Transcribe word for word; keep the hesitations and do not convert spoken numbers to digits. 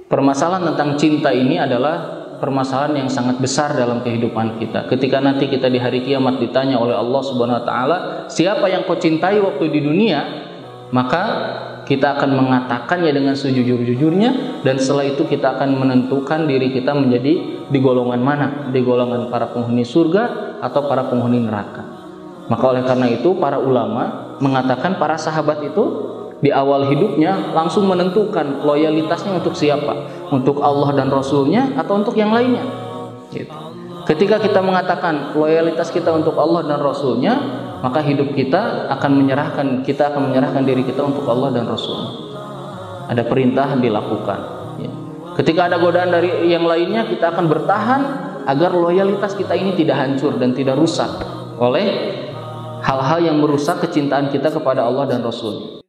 permasalahan tentang cinta ini adalah permasalahan yang sangat besar dalam kehidupan kita. Ketika nanti kita di hari kiamat ditanya oleh Allah Subhanahu wa taala, siapa yang kau cintai waktu di dunia? Maka kita akan mengatakannya dengan sejujur-jujurnya, dan setelah itu kita akan menentukan diri kita menjadi di golongan mana, di golongan para penghuni surga atau para penghuni neraka. Maka oleh karena itu para ulama mengatakan para sahabat itu di awal hidupnya langsung menentukan loyalitasnya untuk siapa, untuk Allah dan Rasulnya atau untuk yang lainnya gitu. Ketika kita mengatakan loyalitas kita untuk Allah dan Rasulnya, maka hidup kita akan menyerahkan kita akan menyerahkan diri kita untuk Allah dan Rasul. Ada perintah dilakukan ya. Ketika ada godaan dari yang lainnya, kita akan bertahan agar loyalitas kita ini tidak hancur dan tidak rusak oleh hal-hal yang merusak kecintaan kita kepada Allah dan Rasul.